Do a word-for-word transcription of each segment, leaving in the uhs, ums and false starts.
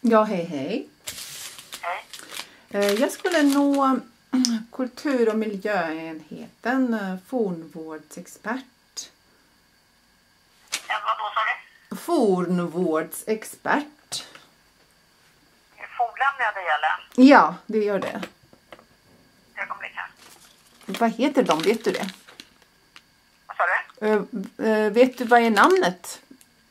Ja, hej hej. Hej. Jag skulle nå kultur- och miljöenheten, fornvårdsexpert. Ja, vad då sa du? Fornvårdsexpert. Är det fornlämningar det gäller? Ja, det gör det. Ögonblick här. Vad heter de, vet du det? Vad sa du? Uh, uh, vet du vad är namnet?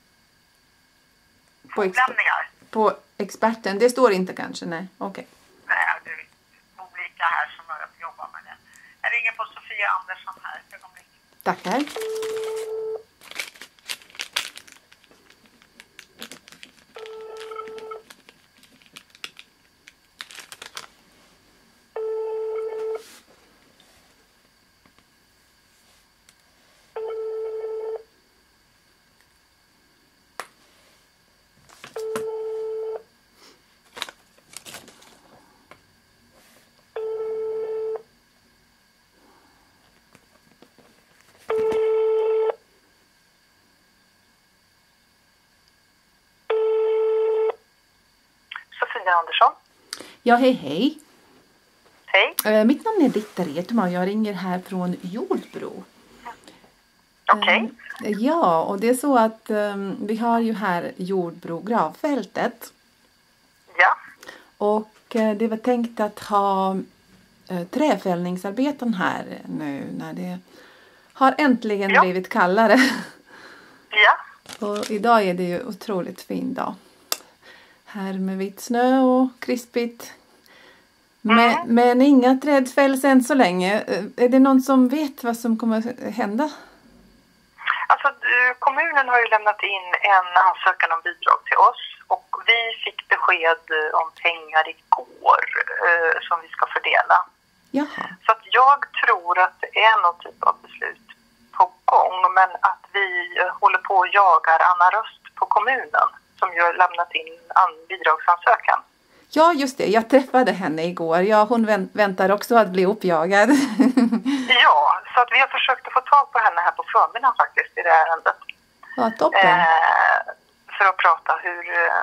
På, exper- Fornlämningar? på experten? Det står inte kanske, nej. Okej. Okay. Nej, det är olika här som har jobbat med det. Jag ringer på Sofia Andersson här. Ögonblick. Tackar. Sofia Andersson. Ja, hej hej. Hej. Uh, mitt namn är Britta Retuma och jag ringer här från Jordbro. Okej. Okay. Uh, ja, och det är så att um, vi har ju här Jordbro gravfältet. Ja. Och uh, det var tänkt att ha uh, träfällningsarbeten här nu när det har äntligen ja. blivit kallare. Ja. Och idag är det ju otroligt fin dag. Här med vitt snö och krispigt. Men, Mm. men inga träd fälls än så länge. Är det någon som vet vad som kommer hända? Alltså kommunen har ju lämnat in en ansökan om bidrag till oss. Och vi fick besked om pengar igår eh, som vi ska fördela. Jaha. Så att jag tror att det är någon typ av beslut på gång. Men att vi håller på och jagar Anna Röst på kommunen. Som ju har lämnat in en bidragsansökan. Ja, just det. Jag träffade henne igår. Ja, hon väntar också att bli uppjagad. Ja, så att vi har försökt att få tag på henne här på förmiddagen faktiskt i det här ärendet. Ja, toppen. Eh, för att prata hur,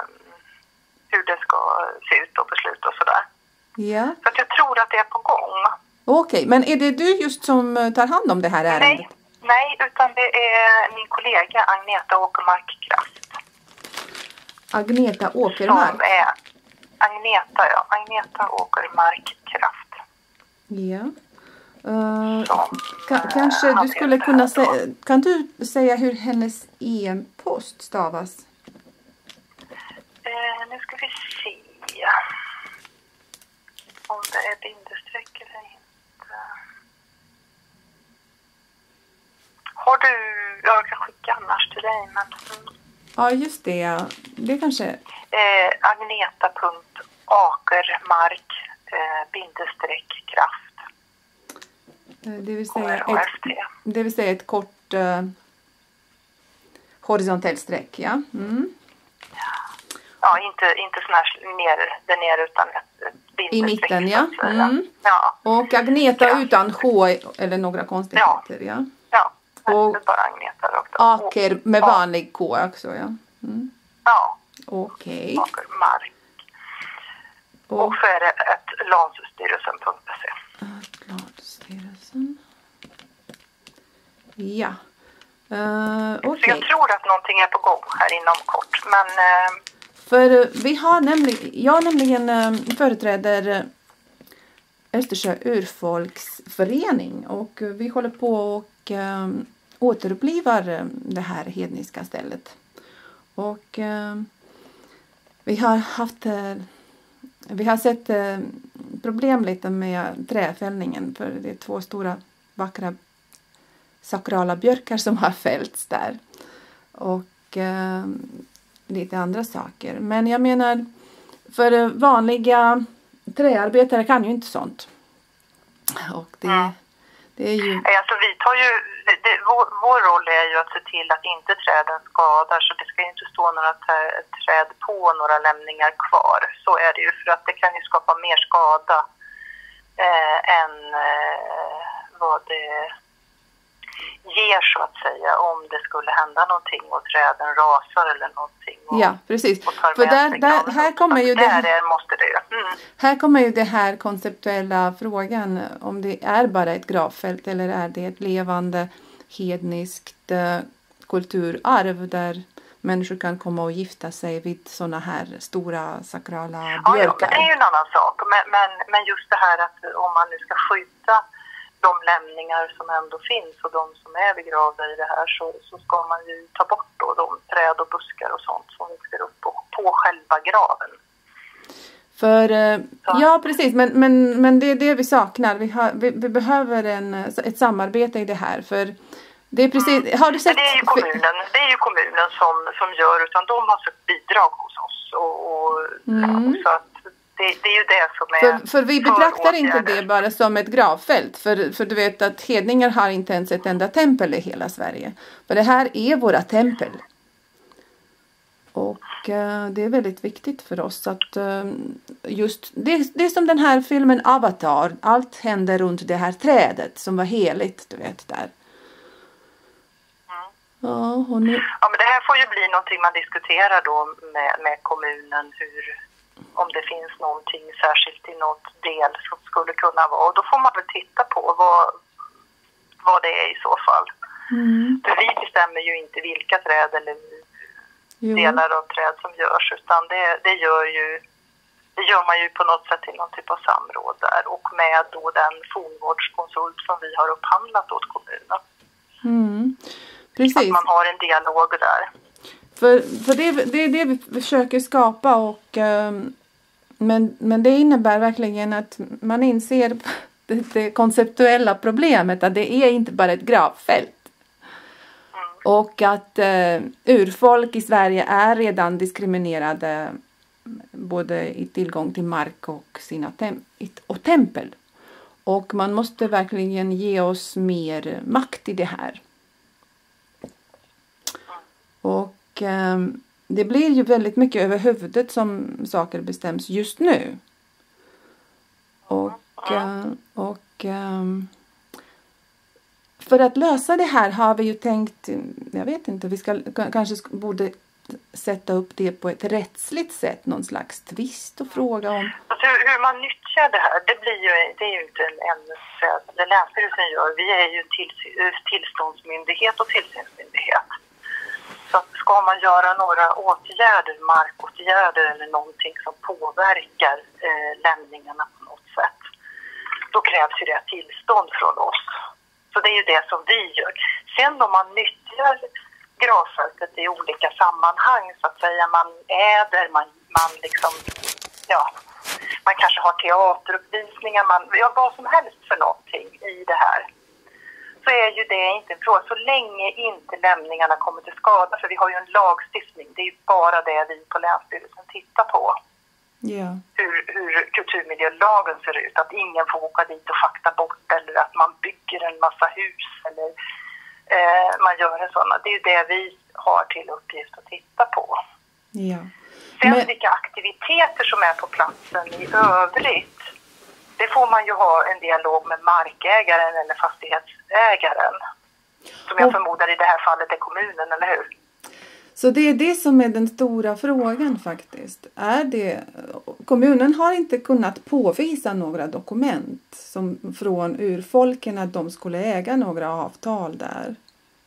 hur det ska se ut och beslut och sådär. Ja. Så att jag tror att det är på gång. Okej, men är det du just som tar hand om det här ärendet? Nej, nej utan det är min kollega Agneta Åkermark Kraft. Agneta Åkermark? Som är Agneta, ja. Agneta Åkermark Kraft. Ja. Uh, Som, ka- kanske uh, du skulle kunna säga, kan du säga hur hennes e-post stavas? Uh, nu ska vi se om det är bindestreck eller inte. Har du, jag kan skicka annars till dig, men... Ja, just det. Det kanske... Eh, Agneta.Akermark eh, bindestreck kraft. Det vill säga ett, det vill säga ett kort uh, horisontellt streck, ja. Mm. Ja, inte, inte sån här ner, där nere utan ett, ett bindestreck. I mitten, ja. Mm. Ja. Och Agneta ja. utan H eller några konstigheter, ja. Ja, ja. Och bara Agneta rakt Aker med vanlig K också, ja. Mm. Ja. Okej. Okay. Akermark. Och, och så är det ett landsstyrelsen punkt se. Landsstyrelsen. Ja. Uh, okay. Så jag tror att någonting är på gång här inom kort. Men, uh... För vi har nämligen, jag nämligen uh, företräder Östersjö urfolksförening. Och vi håller på och uh, återupplivar det här hedniska stället. Och uh, vi har haft... Uh, Vi har sett eh, problem lite med träfällningen, för det är två stora vackra sakrala björkar som har fällts där. Och eh, lite andra saker. Men jag menar, för vanliga träarbetare kan ju inte sånt. Och det, mm. det är ju... Alltså vi tar ju, det, det, vår, vår roll är ju att se till att inte träden skadar, så det ska ju inte stå några träd på några lämningar kvar. Så är det ju, för att det kan ju skapa mer skada eh, än eh, vad det ger så att säga om det skulle hända någonting och träden rasar eller någonting. Och, ja, precis. Och För där, där, här kommer ju det här, där måste det. Mm. här kommer ju det här konceptuella frågan om det är bara ett gravfält eller är det ett levande hedniskt uh, kulturarv där människor kan komma och gifta sig vid sådana här stora sakrala björkar. Ja, ja, det är ju en annan sak. Men, men, men just det här att om man nu ska skydda de lämningar som ändå finns och de som är begravda i det här så, så ska man ju ta bort då de träd och buskar och sånt som växer upp på, på själva graven. För, ja precis, men, men, men det är det vi saknar. Vi, har, vi, vi behöver en, ett samarbete i det här. För det är precis, mm. har du sett? Det är ju kommunen, det är ju kommunen som, som gör, utan de har sökt bidrag hos oss. Och, och mm. så att det, det är ju det som är... För, för vi betraktar inte det bara som ett gravfält. För, för du vet att hedningar har inte ens ett enda tempel i hela Sverige. För det här är våra tempel. Och uh, det är väldigt viktigt för oss att uh, just, det, det är som den här filmen Avatar. Allt händer runt det här trädet som var heligt, du vet där. Ja, och nu... ja, men det här får ju bli någonting man diskuterar då med, med kommunen, hur, om det finns någonting särskilt i något del som skulle kunna vara. Och då får man väl titta på vad, vad det är i så fall. Mm. För vi bestämmer ju inte vilka träd eller jo. delar av träd som görs, utan det, det gör ju det gör man ju på något sätt i någon typ av samråd där och med då den fornvårdskonsult som vi har upphandlat åt kommunen. Mm. Precis. Att man har en dialog där. För, för det, det är det vi försöker skapa. Och, um, men, men det innebär verkligen att man inser det, det konceptuella problemet. Att det är inte bara ett gravfält. Mm. Och att uh, urfolk i Sverige är redan diskriminerade. Både i tillgång till mark och, sina tem- och tempel. Och man måste verkligen ge oss mer makt i det här. Och eh, det blir ju väldigt mycket över huvudet som saker bestäms just nu. Och, eh, och eh, för att lösa det här har vi ju tänkt, jag vet inte, vi ska kanske borde sätta upp det på ett rättsligt sätt, någon slags tvist och fråga om. Alltså hur, hur man nyttjar det här, det blir ju, det är ju inte en, en det Länsstyrelsen gör. Vi är ju en till, tillståndsmyndighet och tillsynsmyndighet. Så att ska man göra några åtgärder, markåtgärder eller någonting som påverkar eh, lämningarna på något sätt, då krävs ju det tillstånd från oss. Så det är ju det som vi gör. Sen om man nyttjar gravfältet i olika sammanhang, så att säga, man äder, man, man liksom, ja, man kanske har teateruppvisningar, man, ja, vad som helst för någonting i det här. Så är ju det inte en fråga. Så länge inte lämningarna kommer till skada, för vi har ju en lagstiftning, det är ju bara det vi på Länsstyrelsen tittar på. Yeah. Hur, hur kulturmiljölagen ser ut, att ingen får åka dit och schakta bort eller att man bygger en massa hus eller eh, man gör en sådana. Det är ju det vi har till uppgift att titta på. Yeah. Sen Men... vilka aktiviteter som är på platsen i övrigt, det får man ju ha en dialog med markägaren eller fastighetsägaren. Som jag och... förmodar i det här fallet är kommunen, eller hur? Så det är det som är den stora frågan faktiskt. Är det, kommunen har inte kunnat påvisa några dokument som från urfolken att de skulle äga några avtal där.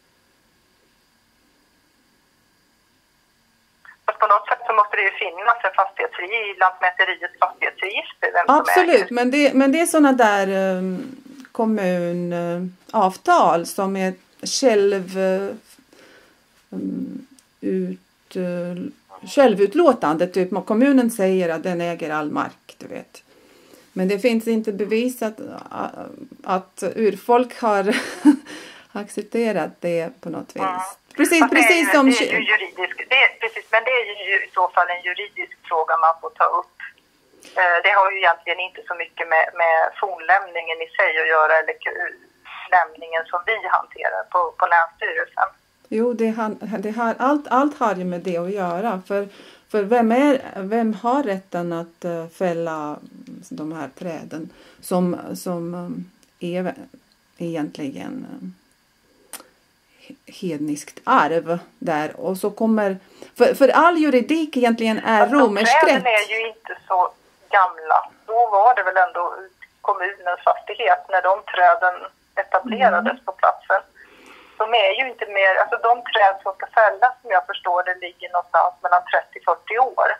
På något sätt så måste det ju finnas en fastighetsregister i Lantmäteriets fastighetsregister. Vem Absolut, men det, men det är sådana där um, kommunavtal uh, som är själv... Uh, um, ut, uh, självutlåtande, typ kommunen säger att den äger all mark, du vet. Men det finns inte bevisat uh, att urfolk har accepterat det på något vis. Mm. Precis, Fast precis det är, som... Det är ju juridisk, det är, precis, men det är ju i så fall en juridisk fråga man får ta upp. Uh, det har ju egentligen inte så mycket med, med fornlämningen i sig att göra, eller lämningen som vi hanterar på, på Länsstyrelsen. Jo, det har, det har, allt, allt har ju med det att göra. För, för vem, är, vem har rätten att uh, fälla de här träden som, som um, är egentligen uh, hedniskt arv där. Och så kommer, för, för all juridik egentligen är alltså, romersk rätt. Träden är ju inte så gamla. Då var det väl ändå kommunens fastighet när de träden etablerades mm. på platsen. De är ju inte mer, alltså de träd som ska fällas som jag förstår det ligger någonstans mellan trettio till fyrtio år.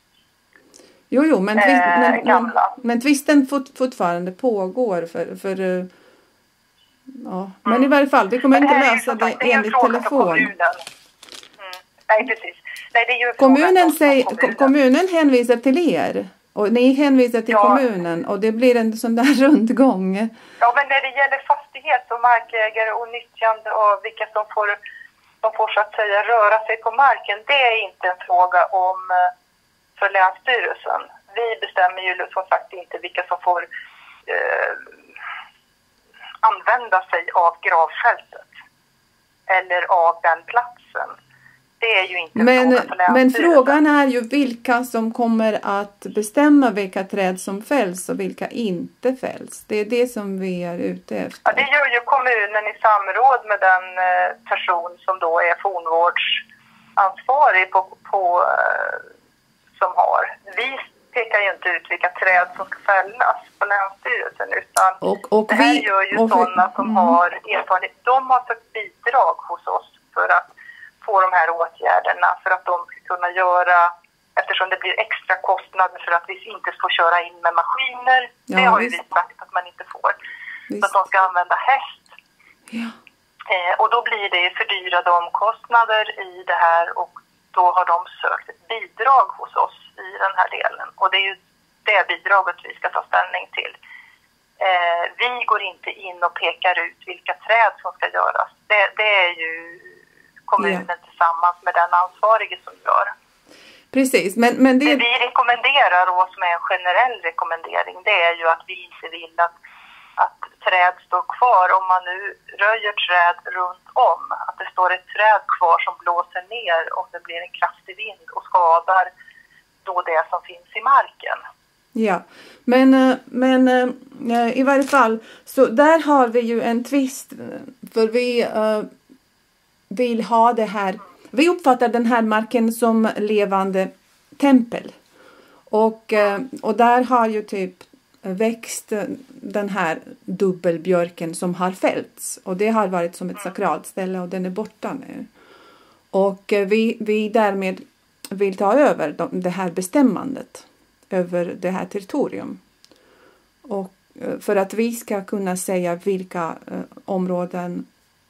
Jo, jo, men, twist, eh, men, men, men tvisten fort, fortfarande pågår för, för uh, ja. Men mm. i varje fall, vi kommer inte lösa det, det enligt telefon. Mm. Nej, precis. Nej, det är ju kommunen, säger, kommunen. kommunen hänvisar till er. Och ni hänvisar till ja. kommunen och det blir en sån där rundgång. Ja, men när det gäller fastighet och markägare och nyttjande av vilka som får, som får så att säga röra sig på marken, det är inte en fråga om för Länsstyrelsen. Vi bestämmer ju som sagt inte vilka som får eh, använda sig av gravfältet eller av den platsen. Det är ju inte men, fråga för men frågan är ju vilka som kommer att bestämma vilka träd som fälls och vilka inte fälls. Det är det som vi är ute efter. Ja, det gör ju kommunen i samråd med den person som då är fornvårdsansvarig på, på, som har. Vi pekar ju inte ut vilka träd som ska fällas på Länsstyrelsen utan och, och det här vi, gör ju och sådana vi, som mm. har erfarenhet. De har fått bidrag hos oss för att få de här åtgärderna för att de ska kunna göra, eftersom det blir extra kostnader för att vi inte får köra in med maskiner. Ja, det har ju vi sagt att man inte får. Visst. Så att de ska använda häst. Ja. Eh, och då blir det fördyrade omkostnader i det här och då har de sökt ett bidrag hos oss i den här delen. Och det är ju det bidraget vi ska ta ställning till. Eh, vi går inte in och pekar ut vilka träd som ska göras. Det, det är ju kommunen ja. tillsammans med den ansvarige som gör. Precis, men, men det... det vi rekommenderar och som är en generell rekommendering, det är ju att vi inte vill att, att träd står kvar. Om man nu röjer träd runt om, att det står ett träd kvar som blåser ner om det blir en kraftig vind och skadar då det som finns i marken. Ja, men, men i varje fall, så där har vi ju en tvist, för vi uh, vill ha det här, vi uppfattar den här marken som levande tempel. Och, uh, och där har ju typ växt den här dubbelbjörken som har fällts. Och det har varit som ett sakralt ställe och den är borta nu. Och uh, vi, vi därmed vill ta över de, det här bestämmandet över det här territorium. Och för att vi ska kunna säga vilka eh, områden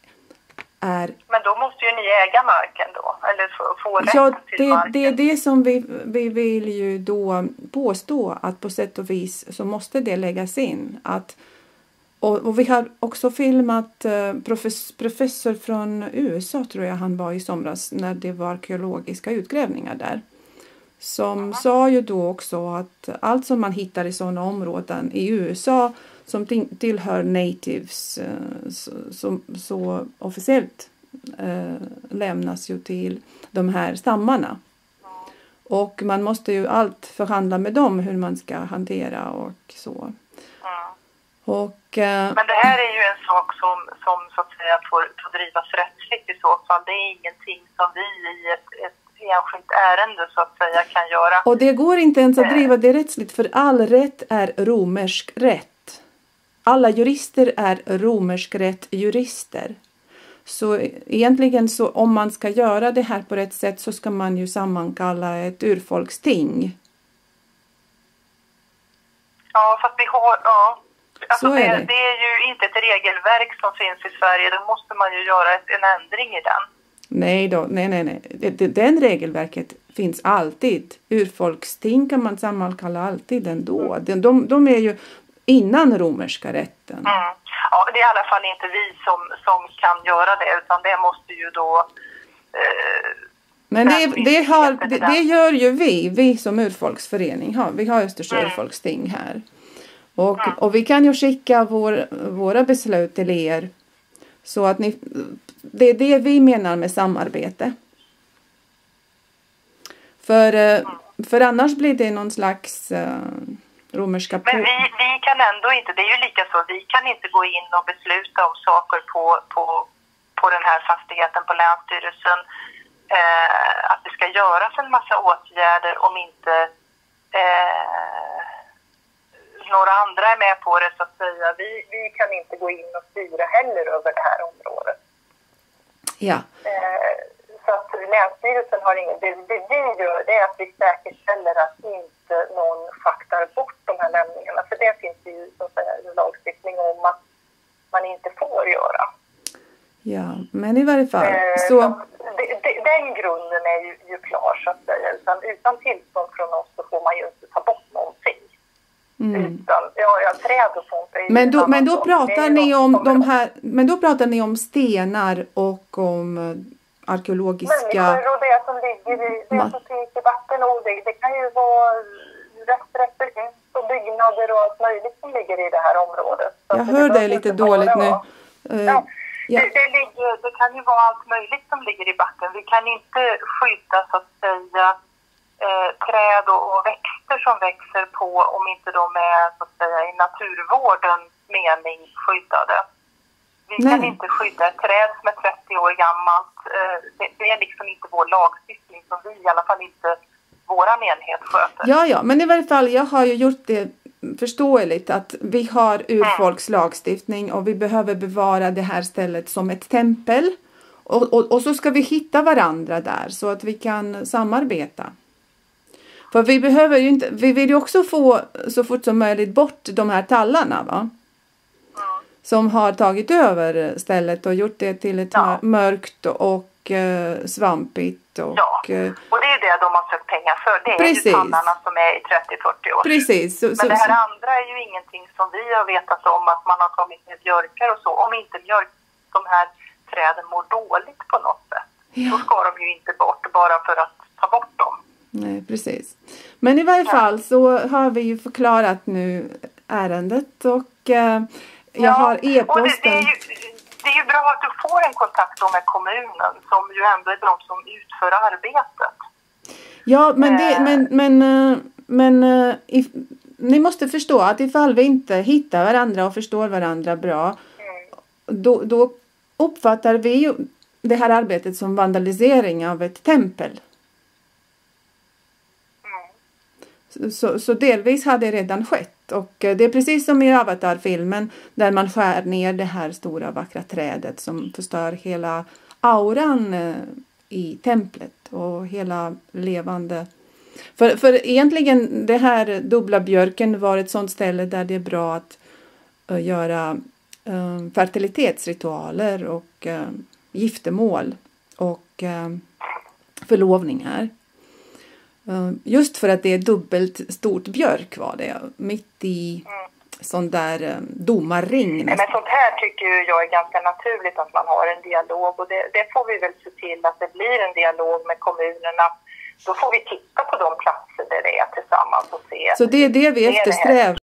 är... Men då måste ju ni äga marken då, eller få, få rätt ja, till det, marken. det är det som vi, vi vill ju då påstå, att på sätt och vis så måste det läggas in. Att, och, och vi har också filmat eh, profess, professor från U S A, tror jag han var i somras, när det var arkeologiska utgrävningar där. Som mm. sa ju då också att allt som man hittar i sådana områden i U S A som tillhör natives så, så, så officiellt eh, lämnas ju till de här stammarna. Mm. Och man måste ju allt förhandla med dem hur man ska hantera och så. Mm. Och, eh, Men det här är ju en sak som, som så att säga får, får drivas rättsligt i så fall. Det är ingenting som vi i ett, ett enskilt ärende så att säga kan göra. Och det går inte ens att driva det rättsligt, för all rätt är romersk rätt. Alla jurister är romersk rätt jurister. Så egentligen så om man ska göra det här på rätt sätt så ska man ju sammankalla ett urfolksting. Ja, fast vi har, ja. Alltså så är det, det. det är ju inte ett regelverk som finns i Sverige. Då måste man ju göra ett, en ändring i den. Nej då, nej nej nej. Den regelverket finns alltid. Urfolksting kan man sammankalla alltid ändå. De, de, de är ju innan romerska rätten. Mm. Ja, det är i alla fall inte vi som, som kan göra det, utan det måste ju då... Eh, Men det, det, har, det, det gör ju vi, vi som urfolksförening har. Vi har Östersjö mm. urfolksting här. Och, mm. och vi kan ju skicka vår, våra beslut till er. Så att ni... Det är det vi menar med samarbete. För, för annars blir det någon slags uh, romerska... Men vi, vi kan ändå inte, det är ju lika så, vi kan inte gå in och besluta om saker på, på, på den här fastigheten på Länsstyrelsen eh, att det ska göras en massa åtgärder om inte eh, några andra är med på det, så att säga. Vi, vi kan inte gå in och styra heller över det här området. Ja. Eh, så att Länsstyrelsen har ingen... Det, det vi gör, det är att vi säkerställer att inte någon schaktar bort de här lämningarna. För det finns ju så att säga en lagstiftning om att man inte får göra. Ja, men i varje fall eh, så... Det, det, den grunden är ju, ju klar, så att säga. Utan, utan tillstånd från oss så får man ju inte ta bort någonting. Mm. Utan, ja, ja, träd och sånt är men då, men då pratar ni om de här, men då pratar ni om stenar och om arkeologiska... Människor och det som ligger i, det som finns i vatten och det, det kan ju vara rester hus och byggnader och allt möjligt som ligger i det här området. Så jag hör dig lite dåligt nu. Uh, ja. Ja. Det, det, ligger, det kan ju vara allt möjligt som ligger i backen. Vi kan inte skydda så att säga eh, träd och, och växter som växer på om inte de är så att säga i naturvårdens mening skyddade. Vi Nej. kan inte skydda ett träd som är trettio år gammalt. Eh, det, det är liksom inte vår lagstiftning som vi i alla fall inte våran enhet sköter. Ja, ja, men i varje fall jag har ju gjort det förståeligt att vi har urfolkslagstiftning och vi behöver bevara det här stället som ett tempel. Och, och, och så ska vi hitta varandra där så att vi kan samarbeta. För vi behöver ju inte, vi vill ju också få så fort som möjligt bort de här tallarna, va? Mm. Som har tagit över stället och gjort det till ett ja. mörkt och eh, svampigt. Och, ja, och det är det de har sökt pengar för. Det är precis. ju tallarna som är i trettio till fyrtio år. Precis. Så, Men så, det här så. andra är ju ingenting som vi har vetat om, att man har tagit med björkar och så. Om inte björk, de här träden mår dåligt på något sätt. Ja. Då ska de ju inte bort bara för att ta bort dem. Nej, precis. Men i varje ja. fall så har vi ju förklarat nu ärendet och eh, jag ja. har e-posten. Det är ju bra att du får en kontakt med kommunen som ju ändå är de som utför arbetet. Ja, men, det, men, men, men if, ni måste förstå att ifall vi inte hittar varandra och förstår varandra bra mm. då, då uppfattar vi ju det här arbetet som vandalisering av ett tempel. Mm. Så, så delvis har det redan skett. Och det är precis som i Avatar-filmen där man skär ner det här stora vackra trädet som förstör hela auran i templet och hela levande. För, för egentligen det här dubbla björken var ett sånt ställe där det är bra att uh, göra uh, fertilitetsritualer och uh, giftermål och uh, förlovningar. Just för att det är dubbelt stort björk var det. Mitt i mm. sån där domarring. Men sånt här tycker jag är ganska naturligt att man har en dialog. Och det, det får vi väl se till att det blir en dialog med kommunerna. Då får vi titta på de platser där det är tillsammans och se. Så det är det vi eftersträvar.